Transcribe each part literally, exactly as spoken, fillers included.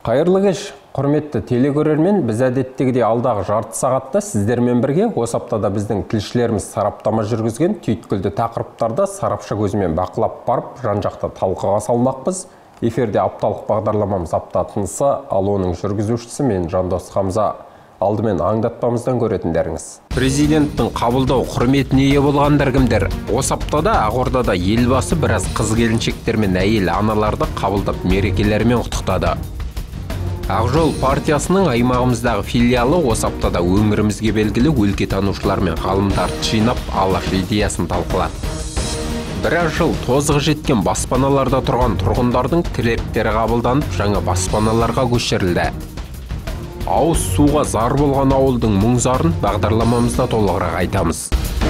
Қайырлы кеш, құрметті телекөрермен, біз әдеттегідей алдағы жарты сағатта сіздермен бірге осы аптада біздің тілшілеріміз сараптама жүргізген түйткілді тақырыптарда сарапшы көзімен бақылап барып, жан-жақты талқыға салмақпыз. Эфирде апталық бағдарламамыз апта тынысы, ал оның жүргізушісі мен Жандос Хамза. Алдымен аңдатпамыздан көретіндеріңіз. Президенттің қабылдау құрметіне ие болғандар кімдер? Осы аптада Ақордада елбасы біраз қыз-келіншектер мен әйел аналарды қабылдап мерекелерімен құттықтады. Ақжол партиясының аймағымыздағы филиалы осы аптада өңірімізге белгілі өлкетанушылар мен ғалымдарды жинап алаш идеясын талқылады. Біраз жыл тозығы жеткен баспаналарда тұрған тұрғындардың тілектері қабылданып, жаңа баспаналарға көшірілді. Ауыз суға зар болған ауылдың мұң-зарын бағдарламамызда толығырақ айтамыз.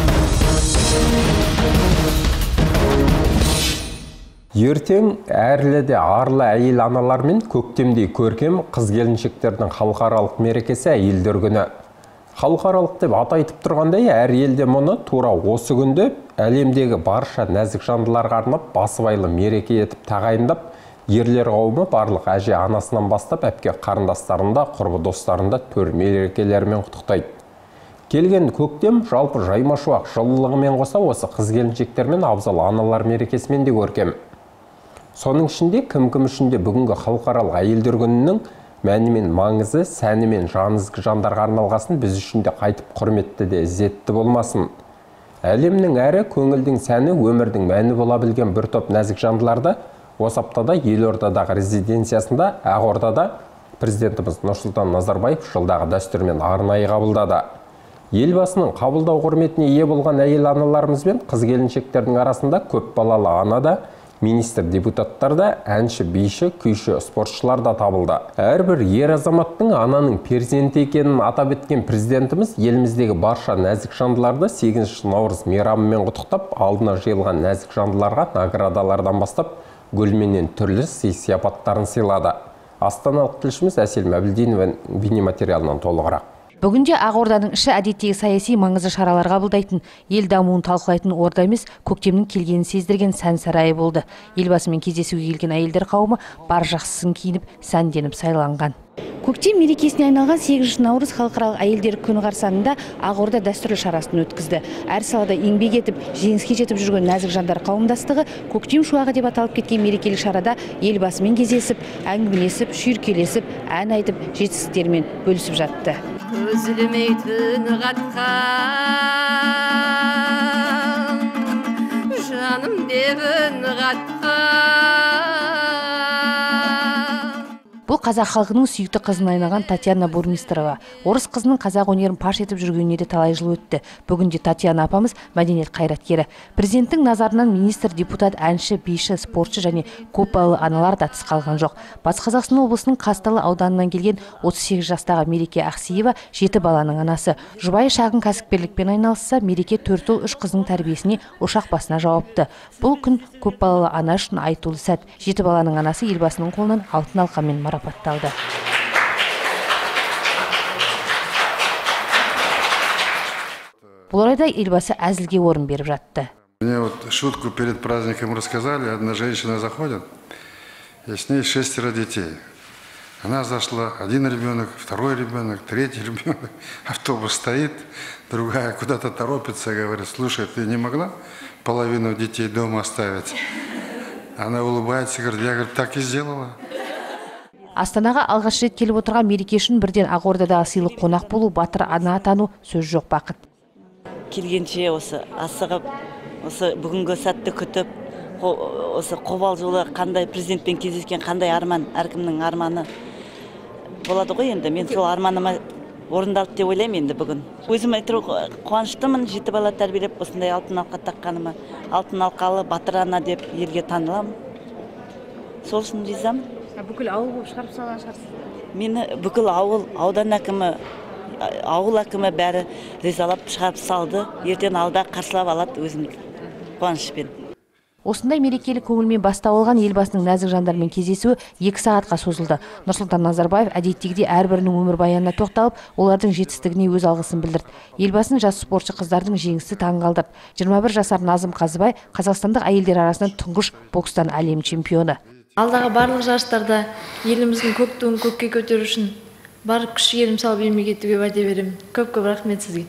Ертең әрліде арлы әйел аналар мен көктемдей көркем қыз-келіншектердің халықаралық мерекесі әйелдер күні. Халықаралық деп атайтып тұрғандай, әр елде мұны тура осы күнде әлемдегі барша нәзік жандыларға арнап басыбайлы мереке етіп тағайындап, ерлер қауымы барлық әже анасынан бастап әпке қарындастарында, құрбы достарында төр мерекелерімен құттықтайды. Келген көктем жалпы жаймашуақ жылылығымен қоса осы қыз-келіншектер мен абзал аналар мерекесімен де көркем. Соның ішінде кім-кім үшінде бүгінгі халықаралық әйелдер күнінің мәні мен маңызы, сәні мен жанызғы жандарға арналғасын біз үшін де қайтып құрметті де ізетті болмасын. Әлемнің әрі көңілдің сәні, өмірдің мәні бола білген бір топ нәзік жандыларды осы аптада елордадағы резиденциясында Ақордада президентіміз Нұрсұлтан Назарбаев жылдағы дәстүрмен арнайы қабылдады. Елбасының қабылдау құрметіне ие болған әйел аналарымыз бен қыз-келіншектердің арасында көп балалы ана да, министр депутаттар да, әнші, биші, күйші, спортшылар да табылды. Әрбір ер азаматтың ананың перзенті екенін атап еткен президентіміз еліміздегі барша нәзік жандыларды сегізінші наурыз мейрамымен құттықтап, алдына жиылған нәзік жандыларға наградалардан бастап гүлменен түрлі сый-сияпаттарын сыйлады. Астаналық тілшіміз Әсел Мәбілдинова бейнематериалынан толығырақ. Бүгінде Ақорданың іші әдеттегі саяси маңызды шаралар қабылдайтын, ел дамуын талқылайтын орда емес, көктемнің келгенін сездірген сән сарайы болды. Елбасымен кездесуге келген әйелдер қауымы бар жақсысын киініп, сәнденіп сайланған. Көктем мерекесіне айналған сегізінші наурыз халықаралық әйелдер күні қарсаңында Ақорда дәстүрлі шарасын өткізді. Әр салада еңбек етіп, жеңіске жетіп жүрген нәзік жандар қауымдастығы көктем шуағы деп аталып кеткен мерекелік шарада елбасымен кездесіп, әңгімелесіп, шүйіркелесіп, ән айтып, жетістіктерімен бөлісіп жатты. Үзілмейтін қатқан, жаным дебін қатқан. Бұл қазақ халқының сүйікті қызына айналған Татьяна Бурмистрова. Орыс қызының қазақ өнерін паш етіп жүргеніне де талай жыл өтті. Бүгінде Татьяна апамыз мәдениет қайраткері. Президенттің назарынан министр, депутат, әнші, биші, спортшы және көпбалалы аналар да тыс қалған жоқ. Батыс Қазақстан облысының Қазталы ауданынан келген отыз сегіз жастағы Мереке Ақсиева жеті баланың анасы. Жұбайы шағын кәсіпкерлікпен айналысса, Мереке төрт ұл үш қыздың тәрбиесіне ошақ басына жауапты. Бұл күн көпбалалы ана үшін айтулы сәт. Жеті баланың анасы елбасының қолынан алтын алқамен марапатталды. Бұл орайда елбасы әзілге орын беріп жатты. Мне вот шутку перед праздником рассказали. Одна женщина заходит, и с ней шестеро детей. Она зашла, один ребенок, второй ребенок, третий ребенок. Автобус стоит, другая куда-то торопится, говорит: слушай, ты не могла половину детей дома оставить? Она улыбается, говорит: я, говорит, так и сделала. Астанаға алғаш рет келіп отырған Мереке үшін бірден Ақордадағы сыйлық қонақ болу, батыр ана атану сөз жоқ бақыт. Келгенше осы асығып, осы бүгінгі сәтті күтіп, осы қобалжулы қандай президентпен кездескен қандай арман, әркімнің арманы болады ғой енді. Мен сол арманыма орындалды деп ойлаймын енді бүгін. Өзім қуаныштымын, жеті бала тәрбиелеп, осындай алтын алқа таққаныма. Алтын алқалы батыр ана деп елге танылам. Сол үшін ризамын. Бүкіл ауыл болып шығарып салған шығарсыз? Мені бүкіл ауыл, аудан әкімі, ауыл әкімі бәрі ризалап шығарып салды. Ертең алда қарсылап алады өзім қуанышпен. Осындай мерекелік көңілмен бастау алған елбасының нәзік жандармен кездесуі екі сағатқа созылды. Нұрсұлтан Назарбаев әдеттегідей әрбірінің өмірбаянына тоқталып, олардың жетістігіне өз алғысын білдірді. Елбасының жас спортшы қыздардың жеңісі таңғалдырды. жиырма бір жасар Назым Қазыбай Қазақстандық әйелдер арасынан тұңғыш бокстан әлем чемпионы. Алдағы барлық жарыстарда еліміздің көк туын көкке көтеру үшін бар күш-жігерім салып еңбек етуге уәде беремін. Көп-көп рахмет сізге.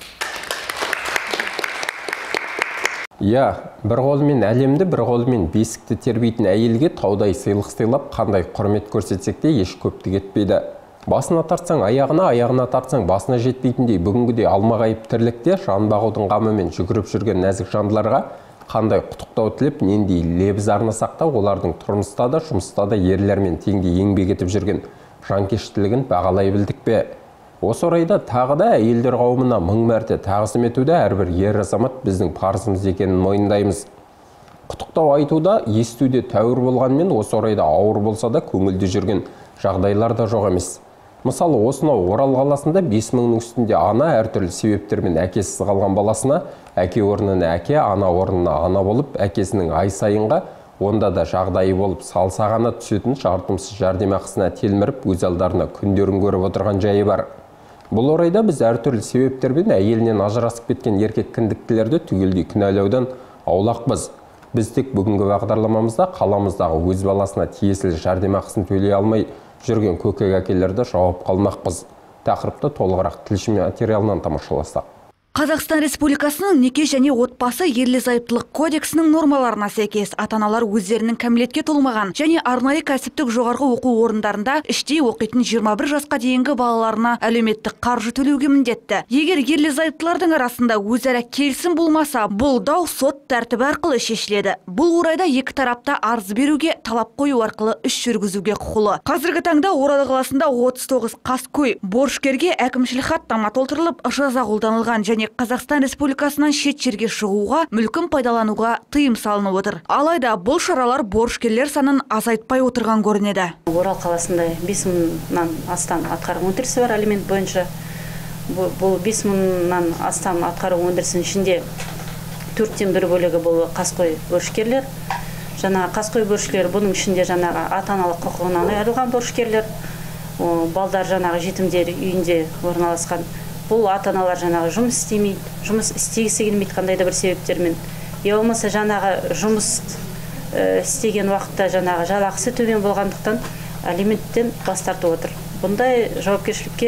Иә, бір қолымен әлемді, бір қолымен бесікті тербейтін әйелге таудай сыйлық сыйлап, қандай құрмет көрсетсек те еш көптік етпейді. Басына тартсаң аяғына, аяғына тартсаң басына жетпейтіндей бүгінгідей алмағайып тірлікте жан бағудың қамымен жүгіріп жүрген нәзік жандыларға қандай құттықтау тілеп, нендей лебіз арнасақ та, олардың тұрмыста да, жұмыста да ерлермен теңдей еңбек етіп жүрген жанкештілігін бағалай білдік пе? Осы орайда тағы да әйелдер қауымына мың мәрте тағзым етуде әрбір ер азамат біздің парызымыз екенін мойындаймыз. Құттықтау айтуда, естуде тәуір болғанмен, осы орайда ауыр болса да көңілді жүрген жағдайлар да жоқ емес. Мысалы, осынау Орал қаласында бес мыңның үстінде ана әртүрлі себептермен әкесіз қалған баласына әке орнына әке, ана орнына ана болып, әкесінің ай сайынға онда да жағдайы болып салсағана түсетін жартымсыз жәрдемақысына телміріп, өз алдарына күндерін көріп отырған жайы бар. Бұл орайда біз әртүрлі себептермен әйелінен ажырасып кеткен еркек кіндіктілерді түгелдей кінәлаудан аулақпыз. Біз тек бүгінгі бағдарламамызда қаламыздағы өз баласына тиесілі жәрдемақысын төлей алмай жүрген көкек әкелерді жауап қалмақпыз. Тақырыпты толығырақ тілші материалынан тамашаласақ. Қазақстан Республикасының неке және отбасы ерлі-зайыптылық кодексінің нормаларына сәйкес ата-аналар өздерінің кәмелетке толмаған және арнайы кәсіптік жоғарғы оқу орындарында іштей оқитын жиырма бір жасқа дейінгі балаларына әлеуметтік қаржы төлеуге міндетті. Егер ерлі-зайыптылардың арасында өзара келісім болмаса, бұл дау сот тәртібі арқылы шешіледі. Бұл орайда екі тарапта арыз беруге, талап қою арқылы іс жүргізуге құқылы. Қазіргі таңда Орал қаласында отыз тоғыз қаскөй борышкерге әкімшілік хаттама толтырылып, жаза қолданылған және Қазақстан Республикасынан шет жерге шығуға, мүлкін пайдалануға тыйым салынып отыр. Алайда бұл шаралар борышкерлер санын азайтпай отырған көрінеді. Орал қаласында бес мыңнан астам атқару өндірісі бар алимент бойынша. Бұл бес мыңнан астам атқару өндірісінің ішінде төрттен бір бөлігі бұл қаскөй борышкерлер. Жаңағы қаскөй борышкерлер бұның ішінде жаңағы ата-аналық құқығынан айырылған борышкерлер, балдар жаңағы жетімдер үйінде орналасқан. Бұл ата-аналар жаңағы жұмыс істемейді, жұмыс істегісі келмейді қандай да бір себептермен. Я болмаса жаңағы жұмыс істеген уақытта жаңағы жалақысы төмен болғандықтан алименттен бас тартып отыр. Бұндай жауапкершілікке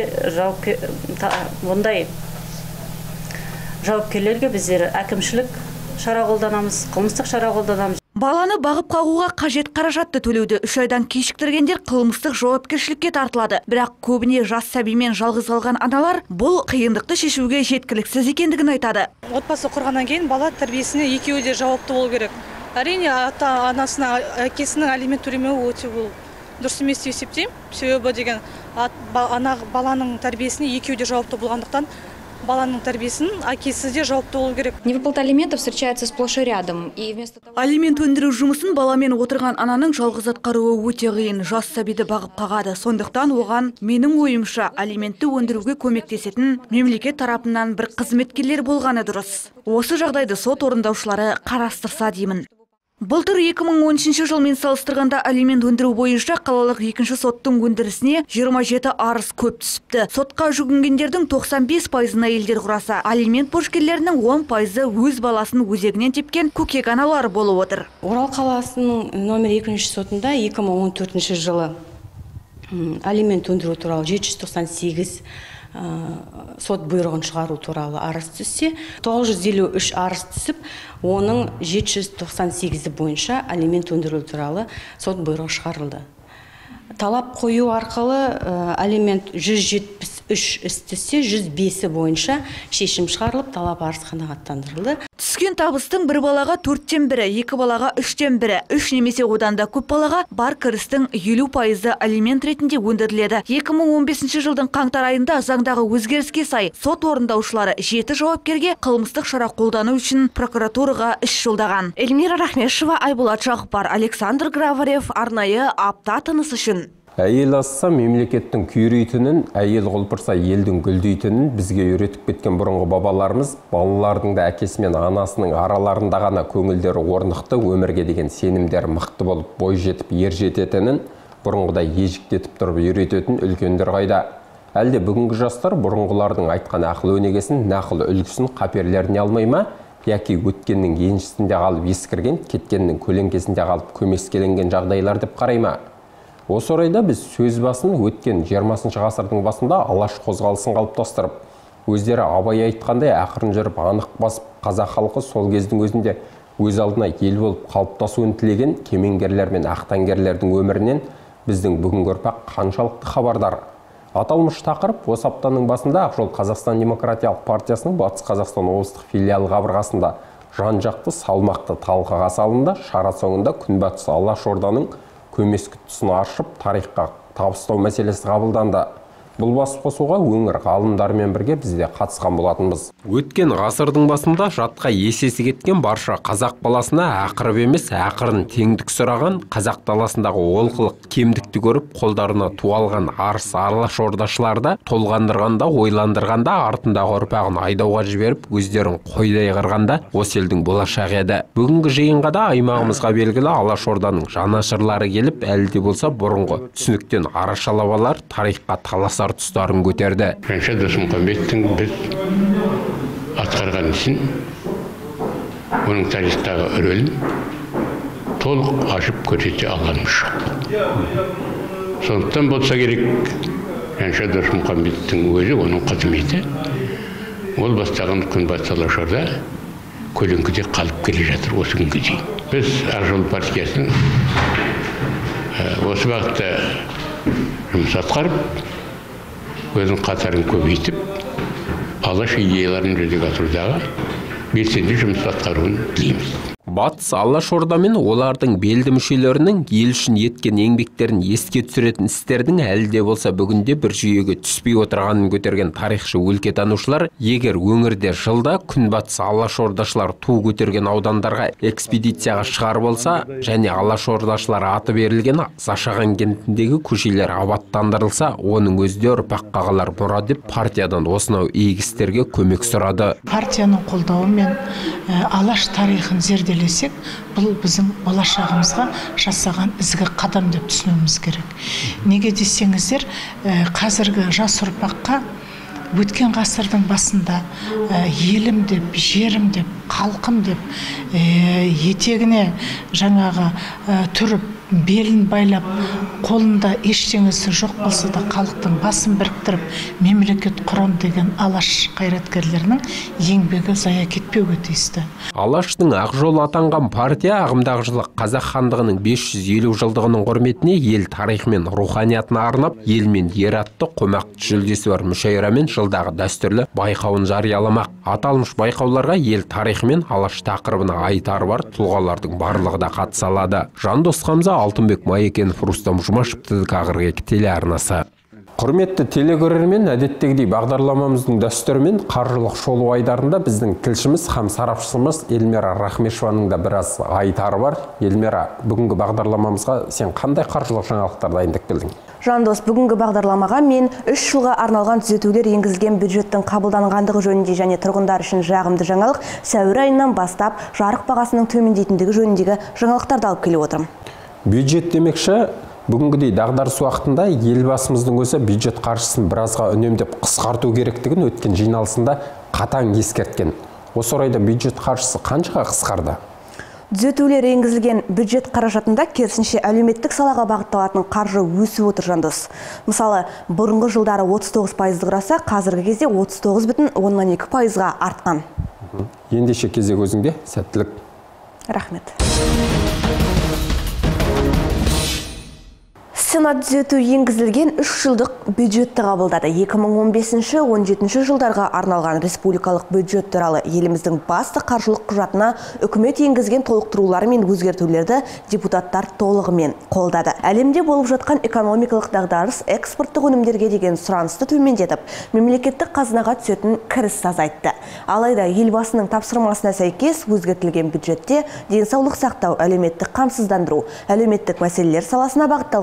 бұндай жауапкерлерге біздер әкімшілік шара қолданамыз, қылмыстық шара қолданамыз. Баланы бағып қағуға қажет қаражатты төлеуді үш айдан кешіктіргендер қылмыстық жауапкершілікке тартылады. Бірақ көбіне жас сәбимен жалғыз қалған аналар бұл қиындықты шешуге жеткіліксіз екендігін айтады. Отбасы құрғаннан кейін бала тәрбиесіне екеуі де жауапты болу керек. Әрине ата-анасына әкесінің алимент төлемеуі өте бұл дұрыс емес деп есептеймін. Себебі деген баланың тәрбиесіне екеуі де жауапты болғандықтан баланың тәрбиесін әкесі де жауапты болу керек. Невыплата алиментов встречается сплошь и рядом. Алимент өндіру жұмысын баламен отырған ананың жалғыз атқаруы өте қиын. Жас сәбиді бағып қағады. Сондықтан оған менің ойымша алиментті өндіруге көмектесетін мемлекет тарапынан бір қызметкерлер болғаны дұрыс. Осы жағдайды сот орындаушылары қарастырса деймін. Былтыр екі мың он үшінші жылмен салыстырғанда алимент өндіру бойынша қалалық екінші соттың өндірісіне жиырма жеті арыз көп түсіпті. Сотқа жүгінгендердің тоқсан бес пайызына әйелдер құраса, алимент борышкерлерінің он пайызы өз баласын өзегінен тепкен көкек аналар болып отыр. Орал қаласының номер екінші сотында екі мың он төртінші жылы алимент өндіру туралы жеті жүз тоқсан сегіз сот бұйрығын шығару туралы арыз түссе, тоғыз жүз елу үш арыз түсіп, оның жеті жүз тоқсан сегізі бойынша алимент өндіру туралы сот бұйрығы шығарылды. Талап қою арқылы алимент жүз жетпіс үш іс түссе, жүз бесі бойынша шешім шығарылып, талап арыз қанағаттандырылды. Түскен табыстың бір балаға төрттен бірі, екі балаға үштен бірі, үш немесе одан да көп балаға бар кірістің елу пайызы алимент ретінде өндіріледі. екі мың он бесінші жылдың қаңтар айында заңдағы өзгеріске сай сот орындаушылары жеті жауапкерге қылмыстық шара қолдану үшін прокуратураға іс жолдаған. Эльмира Рахмешева, Айболат Жақыпар, Александр Граварев, арнайы апта тыныс үшін. Әйел асса мемлекеттің күйрейтінін, әйел құлпырса елдің гүлдейтінін бізге үйретіп кеткен бұрынғы бабаларымыз, балалардың да әкесі мен анасының араларында ғана көңілдері орнықты, өмірге деген сенімдері мықты болып бой жетіп ер жететінін бұрынғыдай ежіктетіп тұрып үйрететін үлкендер қайда. Әлде бүгінгі жастар бұрынғылардың айтқан ақыл өнегесін, нақыл үлгісін қаперлеріне алмай ма? яки өткеннің еншісінде қалып ескірген, кеткеннің көлеңкесінде қалып көмескеленген жағдайлар деп қарай ма? Осы орайда біз сөз басын өткен жиырмасыншы ғасырдың басында алаш қозғалысын қалыптастырып, өздері Абай айтқандай ақырын жүріп анық басып, қазақ халқы сол кездің өзінде өз алдына ел болып қалыптасуын тілеген кемеңгерлер мен ақтаңгерлердің өмірінен біздің бүгінгі ұрпақ қаншалықты хабардар. Аталмыш тақырып осы аптаның басында Ақжол Қазақстан Демократиялық партиясының Батыс Қазақстан облыстық филиалы қабырғасында жан-жақты салмақты талқыға салынды. Шара соңында Күнбатыс Алашорданың көмескі тұсын аршып, тарихқа табыстау мәселесі қабылданды. Бұл басқосуға өңір ғалымдарымен бірге бізде қатысқан болатынбыз. Өткен ғасырдың басында жатқа есесі кеткен барша қазақ баласына ақырып емес, ақырын теңдік сұраған, қазақ даласындағы олқылық кемдікті көріп, қолдарына туалған арыс алашордашыларды толғандырғанда, ойландырғанда, артындағы ұрпағын айдауға жіберіп, өздерін қойдай қырғанда, осы елдің болашағы еді. Бүгінгі жиынға да аймағымызға белгілі Алашорданың жанашырлары келіп, әлі де болса бұрынғы түсініктен арашалап алар, тарихқа таласар тұстарын көтерді. Жанша Досмұхамбеттің біз атқарған ісін, оның тарихтағы рөлін толық ашып көрсете алғанымыз жоқ. Сондықтан болса керек, Жанша Досмұхамбеттің өзі, оның қызметі, ол бастаған Күнбатыс Алашорда көлеңкеде қалып келе жатыр осы күнге дейін. Біз Ақжол партиясының осы бағытта жұмыс атқарып, өзінің қатарын көбейтіп, алаш идеяларын жүзеге асырудағы белсенді жұмыс атқаруын тілейміз. Батыс Алашорда мен олардың белді мүшелерінің ел үшін еткен еңбектерін еске түсіретін істердің әлі де болса бүгінде бір жүйеге түспей отырғанын көтерген тарихшы өлкетанушылар, егер өңірде жылда Күнбатыс Алашордашылар ту көтерген аудандарға экспедицияға шығар болса, және Алашордашылар аты берілген Зашаған кентіндегі көшелер абаттандырылса, оның өзде ұрпаққа қалар мұра деп партиядан осынау игі істерге көмек сұрады. Партияның қолдауымен алаш тарихын зерделесек, бұл біздің болашағымызға жасаған ізгі қадам деп түсінуіміз керек. Неге десеңіздер, қазіргі жас ұрпаққа өткен ғасырдың басында елім деп, жерім деп, халқым деп, етегіне жаңағы түріп, белін байлап, қолында ештеңесі жоқ болса да халықтың басын біріктіріп, мемлекет құрам деген алаш қайраткерлерінің еңбегі зая кетпеуге тиісті. Алаштың Ақжол атанған партия ағымдағы жылы Қазақ хандығының бес жүз елу жылдығының құрметіне ел тарихы мен руханиятына арнап, ел мен ер атты қомақты жүлдесі бар мүшәйрамен жылдағы дәстүрлі байқауын жарияламақ. Аталмыш байқауларға ел тарихы мен алаш тақырыбына айтары бар тұлғалардың барлығы да қатыса алады. Жандос Хамза, Алтынбек Майекенов, Рустам Жұмашев, ТДК телеарнасы. Құрметті телегөрермен, әдеттегідей бағдарламамыздың дәстүрімен қаржылық шолу айдарында біздің тілшіміз һәм сарапшымыз Эльмира Рахмешеваның да біраз айтары бар. Эльмира, бүгінгі бағдарламамызға сен қандай қаржылық жаңалықтар дайындап келдің? Жандос, бүгінгі бағдарламаға мен үш жылға арналған түзетулер енгізілген бюджеттің қабылданғандығы жөнінде және тұрғындар үшін жағымды жаңалық сәуір айынан бастап жарық бағасының төмендейтіндігі жөніндегі жаңалықтарды алып келіп отырмын. Бюджет демекші, бүгінгідей дағдарыс уақытында елбасымыздың өзі бюджет қаржысын біразға үнемдеп қысқарту керектігін өткен жиналысында қатаң ескерткен. Осы орайда бюджет қаржысы қаншаға қысқарды? Түзетулер енгізілген бюджет қаражатында керісінше әлеуметтік салаға бағытталатын қаржы өсіп отыр, Жандос. Мысалы, бұрынғы жылдары отыз тоғыз пайызды құраса, қазіргі кезде отыз тоғыз бүтін оннан екі пайызға артқан. Ендеше кезек өзіңде, сәттілік. Рахмет. Сенат түзету енгізілген үш жылдық бюджетті қабылдады. екі мың он бесінші — он жетінші жылдарға арналған республикалық бюджет туралы еліміздің басты қаржылық құжатына үкімет енгізген толықтырулар мен өзгертулерді депутаттар толығымен қолдады. Әлемде болып жатқан экономикалық дағдарыс экспорттық өнімдерге деген сұранысты төмендетіп, мемлекеттік қазынаға түсетін кіріс азайтты. Алайда елбасының тапсырмасына сәйкес өзгертілген бюджетте денсаулық сақтау, әлеуметтік қамсыздандыру, әлеуметтік мәселелер саласына бағытталған қаражат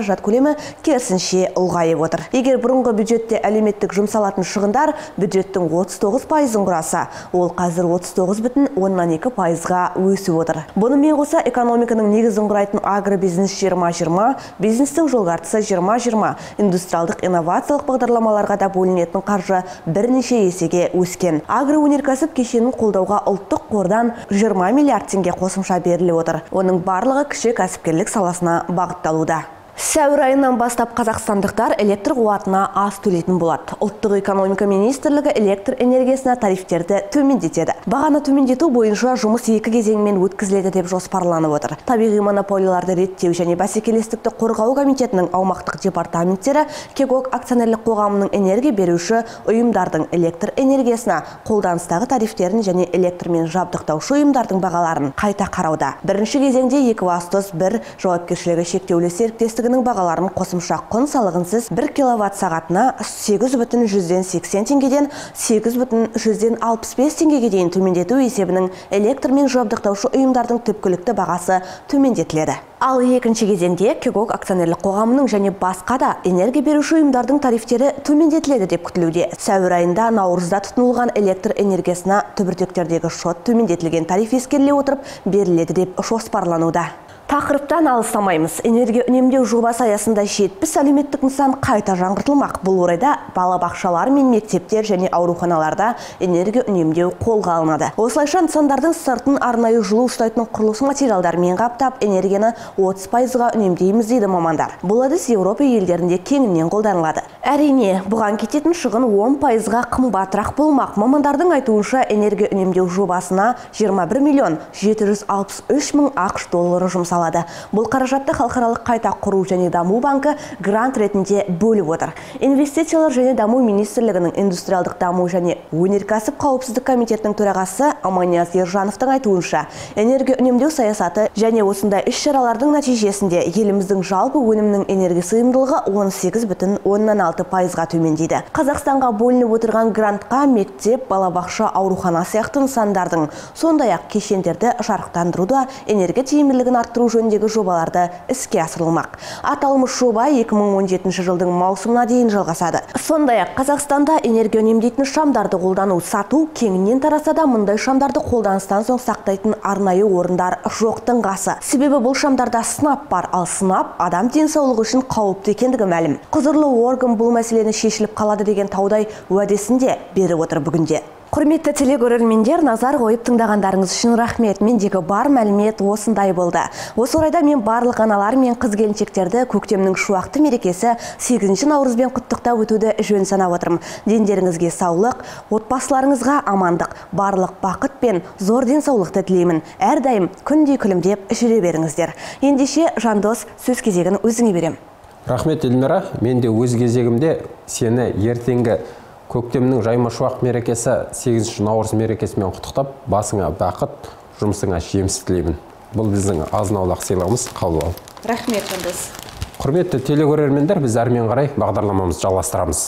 қаражат көлемі керісінше ұлғайып отыр. Егер бұрынғы бюджетте әлеуметтік жұмсалатын шығындар бюджеттің отыз тоғыз пайызын құраса, ол қазір отыз тоғыз бүтін оннан екі пайызға өсіп отыр. Бұнымен қоса экономиканың негізін құрайтын агробизнес жиырма жиырма, бизнестің жол картасы жиырма жиырма, индустриалдық инновациялық бағдарламаларға да бөлінетін қаржы бірнеше есеге өскен. Агроөнеркәсіп кешенін қолдауға ұлттық қордан жиырма миллиард теңге қосымша беріліп отыр. Оның барлығы кіші кәсіпкерлік саласына бағытталуда. Сәуір айынан бастап қазақстандықтар электр қуатына аз төлейтін болады. Ұлттық экономика министрлігі электр энергиясына тарифтерді төмендетеді. Бағаны төмендету бойынша жұмыс екі кезеңмен өткізіледі деп жоспарланып отыр. Табиғи монополияларды реттеу және бәсекелестікті қорғау комитетінің аумақтық департаменттері Кегок акционерлік қоғамының энергия беруші ұйымдардың электр энергиясына қолданыстағы тарифтерін және электрмен жабдықтаушы ұйымдардың бағаларын қайта қарауда. Бірінші кезеңде Екібастұз бір жауапкершілігі шектеулі серіктестігі бағаларын қосымша құн салығынсыз бір киловатт сағатына сегіз бүтін жүзден сексен теңгеден сегіз бүтін жүзден алпыс бес теңгеге дейін төмендету есебінің электрмен жабдықтаушы ұйымдардың түпкілікті бағасы төмендетіледі. Ал екінші кезеңде Кегок акционерлік қоғамының және басқа да энергия беруші ұйымдардың тарифтері төмендетіледі деп күтілуде. Сәуір айында наурызда тұтынылған электр энергиясына түбіртектердегі шот төмендетілген тариф ескеріле отырып беріледі деп жоспарлануда. Тақырыптан алыстамаймыз. Энергия үнемдеу жобасы аясында жетпіс әлеуметтік нысан қайта жаңғыртылмақ. Бұл орайда балабақшалар мен мектептер және ауруханаларда энергия үнемдеу қолға алынады. Осылайша нысандардың сыртын арнайы жылу ұстайтын құрылыс материалдармен қаптап, энергияны отыз пайызға үнемдейміз дейді мамандар. Бұл әдіс Еуропа елдерінде кеңінен қолданылады. Әрине, бұған кететін шығын он пайызға қымбатырақ болмақ. Мамандардың айтуынша энергия үнемдеу жобасына жиырма бір миллион жеті жүз алпыс үш мың ақш доллары жұмсалады. Бұл қаражатты халықаралық қайта құру және даму банкі грант ретінде бөліп отыр. Инвестициялар және даму министрлігінің индустриалдық даму және өнеркәсіп қауіпсіздік комитетінің төрағасы Аманияз Ержановтың айтуынша, энергия үнемдеу саясаты және осындай іс-шаралардың нәтижесінде еліміздің жалпы өнімнің энергия сыйымдылығы он сегіз бүтін оннан алты пайызға төмендейді. Қазақстанға бөлініп отырған грантқа мектеп, балабақша, аурухана сияқты нысандардың, сондай-ақ кешендерді жарықтандыруда энергия тиімділігін арттыру жөніндегі жобаларды іске асырылмақ. Аталмыш жоба екі мың он жетінші жылдың маусымына дейін жалғасады. Сондай-ақ Қазақстанда энергия үнемдейтін шамдарды қолдану сату кеңінен тараса да, мұндай шамдарды қолданыстан соң сақтайтын арнайы орындар жоқтың қасы. Себебі бұл шамдарда сынап бар, ал сынап адам денсаулығы үшін қауіпті екендігі мәлім. Құзырлы орган бұл мәселені шешіліп қалады деген таудай уәдесінде беріп отыр бүгінде. Құрметті телегөрермендер, назар қойып тыңдағандарыңыз үшін рахмет. Мендегі бар мәлімет осындай болды. Осы орайда мен барлық аналар мен қыз-келіншектерді көктемнің шуақты мерекесі сегізінші наурызбен құттықтап өтуді жөн санап отырмын. Дендеріңізге саулық, отбасыларыңызға амандық, барлық бақыт пен зор денсаулықты тілеймін. Әрдайым күндей күлімдеп жүре беріңіздер. Ендеше Жандос, сөз кезегін өзіңе берем. Рахмет, Эльмира. Мен де өз кезегімде сені ертеңгі көктемнің жайма шуақ мерекесі сегізінші наурыз мерекесімен құттықтап, басыңа бақыт, жұмысыңа жеміс тілеймін. Бұл біздің азын-аулақ сыйлығымыз, қабыл ал. Рахмет, Жандос. Құрметті телегөрермендер, біз әрмен қарай бағдарламамызды жалғастырамыз.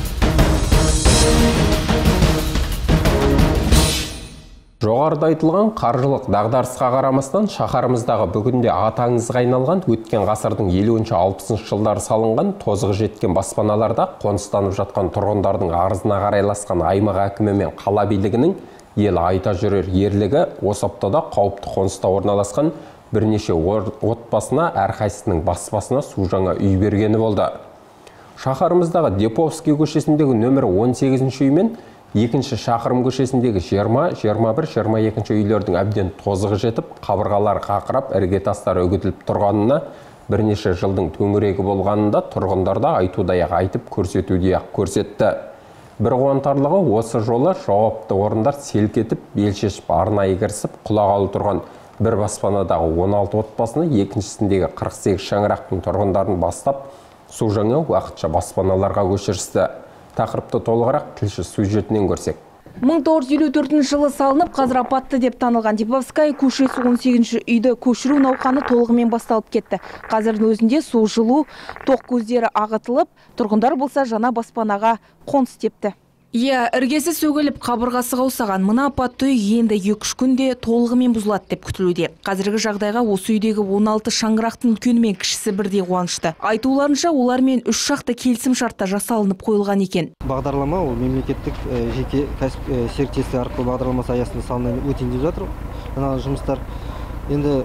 Жоғарыда айтылған қаржылық дағдарысқа қарамастан шаһарымыздағы бүгінде атаңызға айналған өткен ғасырдың елуінші алпысыншы жылдары салынған тозығы жеткен баспаналарда қоныстанып жатқан тұрғындардың арызына қарайласқан аймақ әкімі мен қала билігінің ел айта жүрер ерлігі осы аптада қауіпті қоныста орналасқан бірнеше отбасына әрқайсысының баспасына су жаңа үй бергені болды. Шаһарымыздағы Деповский көшесіндегі нөмір он сегізінші үй мен екінші шақырым көшесіндегі жиырма, жиырма бір, жиырма екінші үйлердің әбден тозығы жетіп, қабырғалар қақырап, іргетастар үгітіліп тұрғанына, бірнеше жылдың төңірегі болғанында тұрғындарда айтудай-ақ айтып көрсетудей-ақ көрсетті. Бір қуантарлығы осы жолы жауапты орындар селк етіп, бел шешіп арнайы кірісіп, құлағалы тұрған бір баспанадағы он алты отбасыны, екіншісіндегі қырық сегіз шаңырақтың тұрғындарын бастап, су жаңа уақытша баспаналарға көшірісті. Тақырыпты толығырақ тілші сюжетінен көрсек. мың тоғыз жүз елу төртінші жылы салынып, қазір апатты деп танылған Деповская көшесі он сегізінші үйді көшіру науқаны толығымен басталып кетті. Қазірдің өзінде су, жылу, тоқ көздері ағытылып, тұрғындар болса жаңа баспанаға қоныс тепті. Иә, іргесі сөгіліп, қабырғасы қаусаған мына апатты үй енді екі-үш күнде толығымен бұзылады деп күтілуде. Қазіргі жағдайға осы үйдегі он алты шаңырақтың үлкені мен кішісі бірдей қуанышты. Айтуларынша, олармен үш шақты келісім шартта жасалынып қойылған екен. Бағдарлама ол мемлекеттік жеке кәсіп серіктестік арқылы бағдарламасы аясында салынып өтейін деп жатыр. Мына жұмыстар енді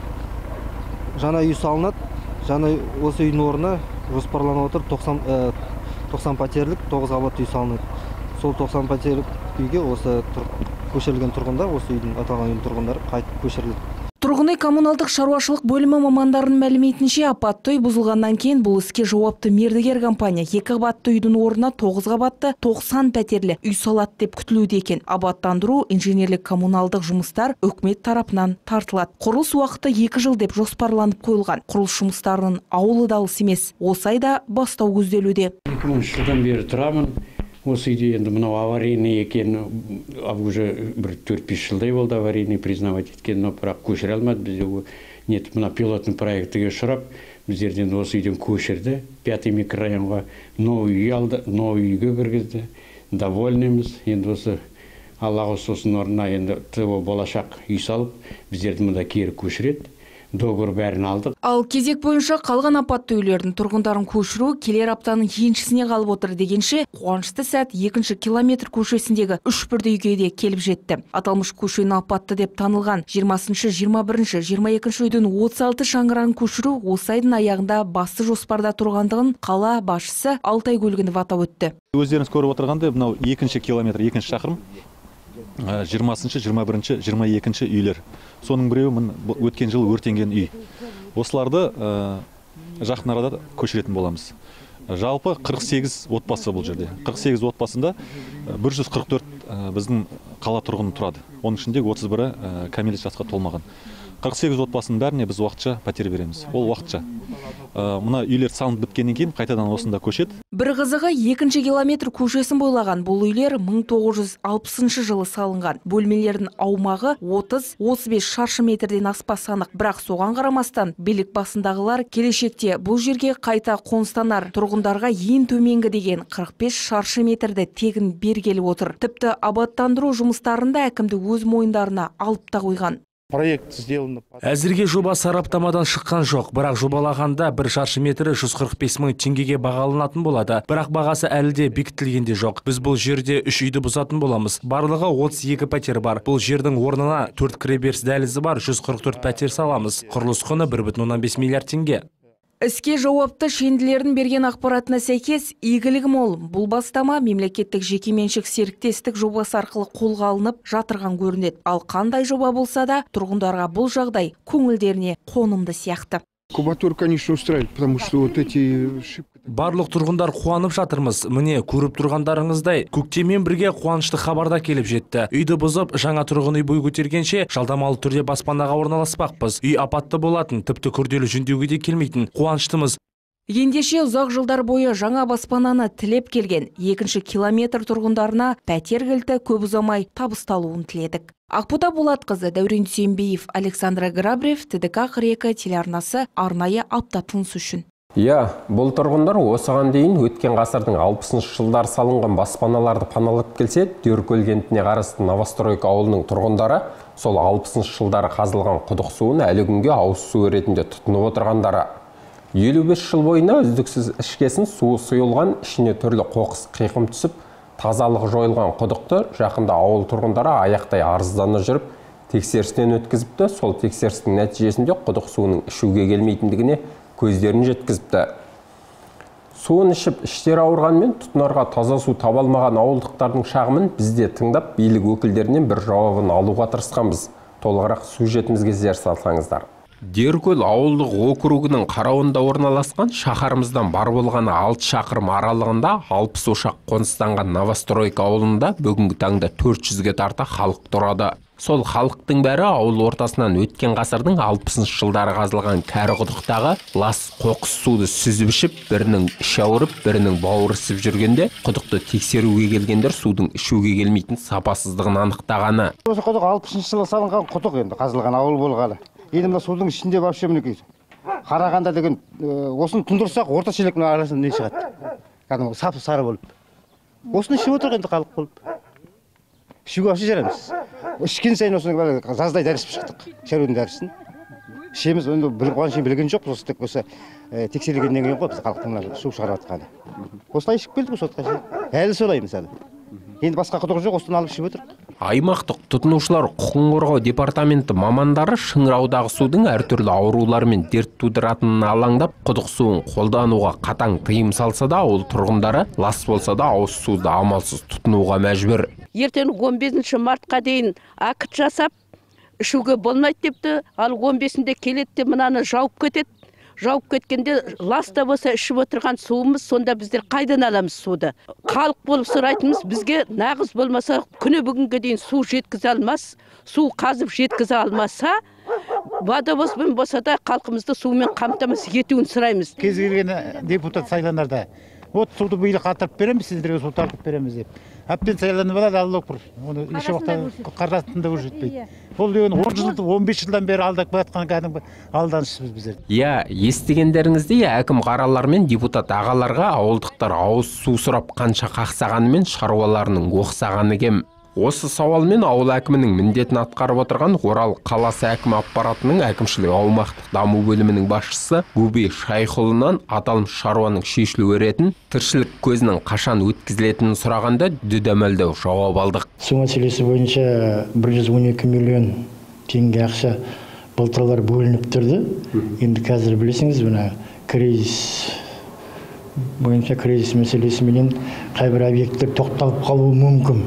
жаңа үй салынады. Жаңа осы үйдің орнына жоспарланып отыр тоқсан пәтерлік тоғыз қабатты үй салынады. Сол тоқсан пәтерлік үйге осы көшірілген тұрғындар, осы үйдің аталған үйдің тұрғындары қайтып көшірілді. Тұрғын үй коммуналдық шаруашылық бөлімі мамандарының мәліметінше, апатты үй бұзылғаннан кейін бұл іске жауапты мердігер компания екі қабатты үйдің орнына тоғыз қабатты тоқсан пәтерлі үй салады деп күтілуде екен. Абаттандыру, инженерлік коммуналдық жұмыстар үкімет тарапынан тартылады. Құрылыс уақыты екі жыл деп жоспарланып қойылған. Құрылыс жұмыстарының ауылы да алыс емес. Осы айда бастау көзделуде. екі мыңыншы жылдан бері тұрамын. Осы үйде енді мынау аварийный екен, уже бір төрт-бес жылдай болды аварийный признавать еткен, но бірақ көшіре алмады. Бізде нет, мына пилотный проектіге ұшырап, біздерден осы үйден көшірді. Пятый микрорайонға новый үй алды, новый үйге кіргізді. Довольнымыз. Енді осы Алла сосын орнына енді ТО болашақ үй салып, біздерді мында кері көшіреді. Доғыр бәрін алдық. Ал кезек бойынша қалған апатты үйлердің тұрғындарын көшіру келер аптаның еншісіне қалып отыр дегенше, қуанышты сәт екінші километр көшесіндегі үш бірдей үйге де келіп жетті. Аталмыш көшені апатты деп танылған жиырмасыншы, жиырма бірінші, жиырма екінші үйдің отыз алты шаңырағын көшіру осы айдың аяғында басты жоспарда тұрғандығын қала басшысы Алтай Көлгінов атап өтті. Өздеріңіз көріп отырғандай, мынау екінші километр, екінші шақырым. жиырмасыншы, жиырма бірінші, жиырма екінші үйлер. Соның біреуі өткен жыл өртенген үй. Осыларды жақын арада көшіретін боламыз. Жалпы қырық сегіз отбасы бұл жерде. қырық сегіз отбасында бір жүз қырық төрт біздің қала тұрғыны тұрады. Оның ішінде отыз бірі кәмелет жасқа толмаған. қырық сегіз отбасының бәріне біз уақытша пәтер береміз. Ол уақытша. Мына үйлер салынып біткеннен кейін қайтадан осында көшеді. Бір қызығы екінші километр көшесін бойлаған бұл үйлер мың тоғыз жүз алпысыншы жылы салынған. Бөлмелердің аумағы отыз отыз бес шаршы метрден аспас анық. Бірақ соған қарамастан билік басындағылар келешекте бұл жерге қайта қоныстанар тұрғындарға ең төменгі деген қырық бес шаршы метрді тегін бергелі отыр. Тіпті абаттандыру жұмыстарында әкімді өз мойындарына алып та қойған. Проект сделан. Әзірге жоба сараптамадан шыққан жоқ, бірақ жобалағанда бір шаршы метрі жүз қырық бес мың теңгеге бағаланатын болады. Бірақ бағасы әлі де бекітілгенде жоқ. Біз бұл жерде үш үйді бұзатын боламыз. Барлығы отыз екі пәтер бар. Бұл жердің орнына төрт кіреберіс дәлізі бар, жүз қырық төрт пәтер саламыз. Құрылыс құны бір бүтін оннан бес миллиард теңге. Іске жауапты шенділердің берген ақпаратына сәйкес игілігі мол. Бұл бастама мемлекеттік жекеменшік серіктестік жобасы арқылы қолға алынып жатырған көрінеді. Ал қандай жоба болса да, тұрғындарға бұл жағдай көңілдеріне қонымды сияқты. Кубатур, конечно, устраивает, потому что вот эти Барлық тұрғындар қуанып жатырмыз. Міне, көріп тұрғандарыңыздай, көктеммен бірге қуанышты хабарда келіп жетті. Үйді бұзып, жаңа тұрғын үй бой көтергенше, жалдамалы түрде баспанаға орналаспақпыз. Үй апатты болатын, тіпті күрделі жөндеуге де келмейтін. Қуаныштымыз. Ендеше ұзақ жылдар бойы жаңа баспананы тілеп келген екінші километр тұрғындарына пәтер кілті көп ұзамай табысталуын тіледік. Ақбота Болатқызы, Дәурен Дүйсенбиев, Александра Грабрев, ТДК қырық екі телеарнасы арнайы апта тыныс үшін. Иә, бұл тұрғындар осыған дейін өткен ғасырдың алпысыншы жылдар салынған баспаналарды паналап келсе, Дөркөл кентіне қарасты Новостройка ауылының тұрғындары сол алпысыншы жылдары қазылған құдық суын әлі күнге ауыз су ретінде тұтынып отырғандары. елу бес жыл бойына үздіксіз ішкесін суы сұйылған, ішіне түрлі қоқыс қиқым түсіп, тазалығы жойылған құдықты жақында ауыл тұрғындары аяқтай арыздана жүріп, тексерістен өткізіпті. Сол тексерістің нәтижесінде құдық суының ішуге келмейтіндігіне көздерін жеткізіпті. Суын ішіп, іштері ауырғанмен тұтынарға таза су таба алмаған ауылдықтардың шағымын бізде тыңдап, билік өкілдерінен бір жауабын алуға тырысқанбыз. Толығырақ сюжетімізге зер салсаңыздар. Деркөл ауылдық округінің қарауында орналасқан, шаһарымыздан бар болғаны алты шақырым аралығында алпыс ошақ қоныстанған Новостройка ауылында бүгінгі таңда төрт жүзге тарта халық тұрады. Сол халықтың бәрі ауыл ортасынан өткен ғасырдың алпысыншы жылдары қазылған кәрі құдықтағы лас қоқыс суды сүзіп ішіп, бірінің іші ауырып, бірінің бауыры ісіп жүргенде, құдықты тексеруге келгендер судың ішуге келмейтін сапасыздығын анықтағаны. Осы құдық алпысыншы жылы салынған құдық енді қазылған ауыл болғалы. Енді мына судың ішінде вообще мінекей. Қарағанда деген осыны тұндырсақ орта шелекнің арасында не шығады? Кәдімгі сапы сары болып. Осыны ішіп отыр енді халық болып. Ішуге вообще жарамыз. Ішкен сайын осыны жаздай дәріс шықтық. Шәрудің дәрісін. Ішеміз, оны бір қуанышын білген жоқ, осы тек осы тексерілгеннен кейін ғой біз халықтың су шығарып жатқаны. Осылай ішіп келдік осы отқа шейін. Әлі солай мысалы. Енді басқа құдығы жоқ, осыны алып ішіп отырық. Аймақтық тұтынушылар құқығын қорғау департаменті мамандары Шыңыраудағы судың әртүрлі аурулар мен дерт тудыратынын алаңдап, құдық суын қолдануға қатаң тыйым салса да, ауыл тұрғындары лас болса да ауыз суды амалсыз тұтынуға мәжбүр. Ертең он бесінші мартқа дейін акт жасап, ішуге болмайды депті, ал он бесінде келетті мынаны жауып кетеді. Жауып кеткенде ласта болса ішіп отырған суымыз, сонда біздер қайдан аламыз суды? Халық болып сұрайтынымыз, бізге нағыз болмаса күні бүгінге дейін су жеткізе алмас, су қазып жеткізе алмаса, водовозбен болса да халқымызды сумен қамтамасыз етуін сұраймыз. Кез келген депутат сайланарда, вот суды биыл қатырып береміз, сіздерге су тартып береміз деп. Әбден сайланып алады, алып тұр. Оны еш уақытта қарасында уже жетпейді. Ол деген он жыл, он бес жылдан бері алдап жатқан кәдімгі алданышымыз біздер. Иә, естігендеріңіздей әкім қаралар мен депутат ағаларға ауылдықтар ауыз су сұрап қанша қақсағанымен шаруаларының оқсағаны кем. Осы сауалмен ауыл әкімінің міндетін атқарып отырған Орал қаласы әкім аппаратының әкімшілік аумақтық даму бөлімінің басшысы Губи Шайхұлынан аталмыш шаруаның шешілуі ретін тіршілік көзінің қашан өткізілетінін сұрағанда дүдәмәлдеу жауап алдық. Су мәселесі бойынша бір жүз он екі миллион теңге ақша былтырлар бөлініп тұрды. Енді қазір білесіңіз, мына кризис бойынша кризис мәселесіменен қайбір объекттер тоқталып қалуы мүмкін.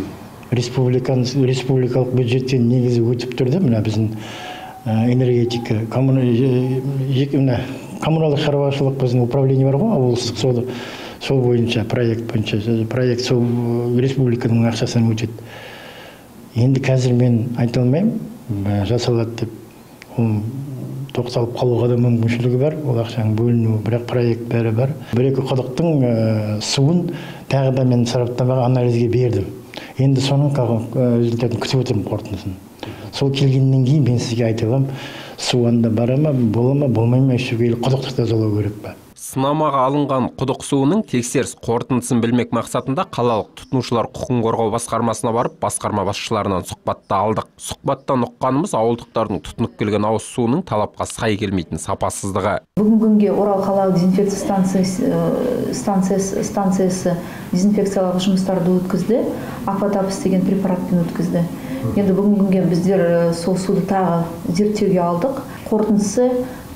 Республикалық бюджеттен негізі өтіп тұрды, мына біздің энергетика, коммуналдық шаруашылық біздің управление бар ғой, облыстық соды, сол бойынша проект бойынша, проект сол республиканың ақшасынан өтеді. Енді қазір мен айта алмаймын, жасалады деп, тоқталып қалуға да мүмкіншілігі бар, ол ақшаның бөлінуі, бірақ проект бәрі бар. Бір-екі құдықтың суын тағы да мен сараптамаға анализге бердім. Енді соның результатын күтіп отырмын, қорытындысын. Сол келгеннен кейін мен сізге айта аламын, су анда бара ма, бола ма, болмай ма, ішуге құдықты тазалау керек па. Сынамаға алынған құдық суының тексеріс қорытындысын білмек мақсатында қалалық тұтынушылар құқығын қорғау басқармасына барып, басқарма басшыларынан сұхбатта алдық. Сұхбаттан ұққанымыз ауылдықтардың тұтынып келген ауыз суының талапқа сай келмейтін сапасыздығы. Бүгінгі күнге Орал қалалық дезинфекция станциясы дезинфекциялық жұмыстарды өткізді, Апатапс деген препаратпен өткізді. Енді бүгінгі күнге біздер сол суды тағы зерттеуге алдық. Қорытындысы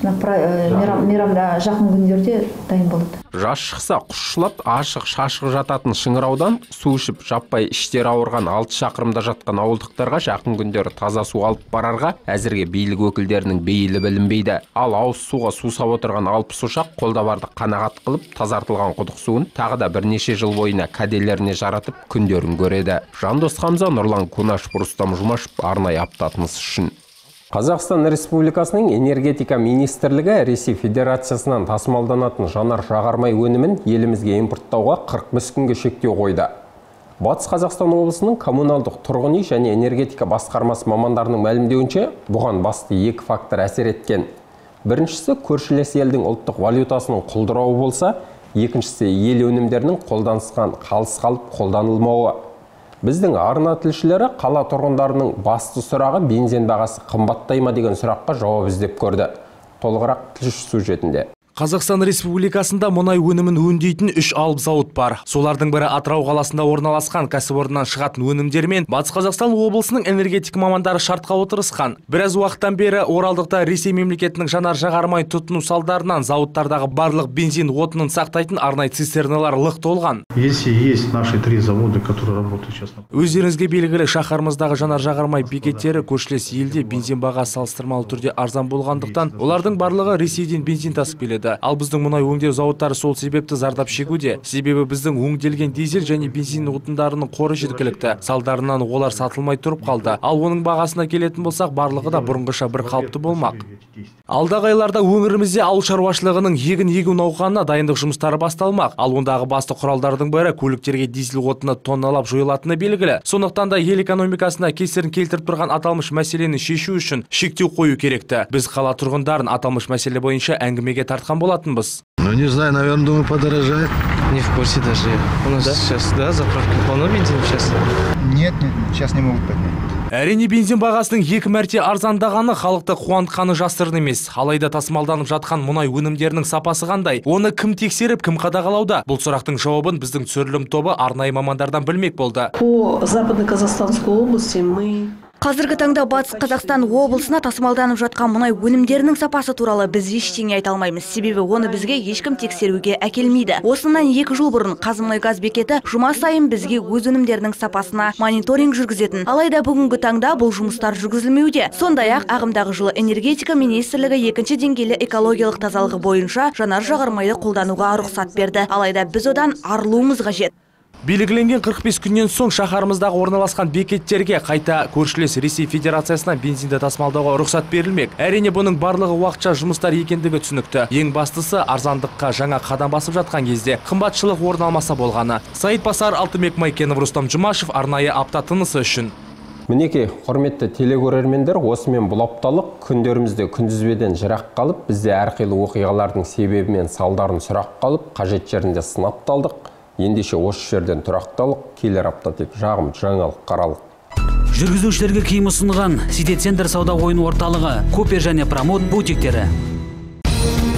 мейрамда жақын күндерде дайын болады. Жаз шықса құшшылап ашық шашық жататын Шыңыраудан су ішіп жаппай іштері ауырған алты шақырымда жатқан ауылдықтарға жақын күндері таза су алып барарға әзірге билік өкілдерінің бейілі білінбейді. Ал ауыз суға сусап отырған алпыс ошақ қолда барды қанағат қылып тазартылған құдық суын тағы да бірнеше жыл бойына кәделеріне жаратып күндерін көреді. Жандос Хамза, Нұрлан Кунашев, Рустам Жұмашев, арнайы аптатыныз үшін. Қазақстан Республикасының энергетика министрлігі Ресей Федерациясынан тасымалданатын жанар жағармай өнімін елімізге импорттауға қырық бес күнге шектеу қойды. Батыс Қазақстан облысының коммуналдық тұрғын үй және энергетика басқармасы мамандарының мәлімдеуінше, бұған басты екі фактор әсер еткен. Біріншісі, көршілес елдің ұлттық валютасының құлдырауы болса, екіншісі ел өнімдерінің қолданысқан қалыс қалып қолданылмауы. Біздің арна тілшілері қала тұрғындарының басты сұрағы бензин бағасы қымбаттай ма деген сұраққа жауап іздеп көрді. Толығырақ тілші сюжетінде. Қазақстан Республикасында мұнай өнімін өңдейтін үш алып зауыт бар. Солардың бірі Атырау қаласында орналасқан кәсіпорыннан шығатын өнімдермен Батыс Қазақстан облысының энергетик мамандары шартқа отырысқан. Біраз уақыттан бері Оралдықта Ресей мемлекетінің жанар жағармай тұтыну салдарынан зауыттардағы барлық бензин отынын сақтайтын арнайы цистерналар лық толған. Если есть наши три завода, которые работают сейчас. Өздеріңізге белгілі, шаһарымыздағы жанар жағармай бекеттері көршілес елде бензин бағасы салыстырмалы түрде арзан болғандықтан, олардың барлығы Ресейден бензин тасып келеді. Ал біздің мұнай өңдеу зауыттары сол себепті зардап шегуде. Себебі біздің өңделген дизель және бензин отындарының қоры жеткілікті. Салдарынан олар сатылмай тұрып қалды. Ал оның бағасына келетін болсақ, барлығы да бұрынғыша бір қалыпты болмақ. Алдағы айларда өңірімізде ауыл шаруашылығының егін егу науқанына дайындық жұмыстары басталмақ. Ал ондағы басты құралдардың бірі көліктерге дизель отыны тонналап жойылатыны белгілі. Сондықтан да ел экономикасына кесірін келтіріп тұрған аталмыш мәселені шешу үшін шектеу қою керекті. Біз қала тұрғындарын аталмыш мәселе бойынша әңгімеге тартқан жатқан болатынбыз. Ну, не знаю, наверное, думаю, подорожает. Не в курсе даже. У нас да? сейчас, да, заправка полно бензин сейчас? Нет, нет, сейчас не могут поднять. Әрине бензин бағасының екі мәрте арзандағаны халықты қуантқаны жасырын емес. Алайда тасымалданып жатқан мұнай өнімдерінің сапасы қандай? Оны кім тексеріп, кім қадағалауда? Бұл сұрақтың жауабын біздің түсірілім тобы арнайы мамандардан білмек болды. По Западно-Казахстанской области мы... Қазіргі таңда Батыс Қазақстан облысына тасымалданып жатқан мұнай өнімдерінің сапасы туралы біз ештеңе айта алмаймыз. Себебі оны бізге ешкім тексеруге әкелмейді. Осынан екі жыл бұрын Қазмұнайгаз бекеті жұма сайын бізге өз өнімдерінің сапасына мониторинг жүргізетін. Алайда бүгінгі таңда бұл жұмыстар жүргізілмеуде. Сондай-ақ ағымдағы жылы энергетика министрлігі екінші деңгейлі экологиялық тазалығы бойынша жанар жағармайды қолдануға рұқсат берді. Алайда біз одан арылуымыз қажет. Белгіленген қырық бес күннен соң шаһарымыздағы орналасқан бекеттерге қайта көршілес Ресей Федерациясына бензинді тасымалдауға рұқсат берілмек. Әрине бұның барлығы уақытша жұмыстар екендігі түсінікті. Ең бастысы арзандыққа жаңа қадам басып жатқан кезде қымбатшылық орын алмаса болғаны. Саид Басар, Алтынбек Майкенов, Рустам Жұмашев, арнайы апта тынысы үшін. Мінеке, құрметті телекөрермендер, осымен бұл апталық күндерімізде күндізбеден жырақ қалып, бізде әрқилы оқиғалардың себебі мен салдарын сұрақ қалып, қажет жерінде сынапталдық. Ендеше осы жерден тұрақталық, келер апта тек жағым жаңалық қаралық. Жүргізушілерге киім ұсынған Сити Центр сауда ойын орталығы, Купер және Промот бутиктері.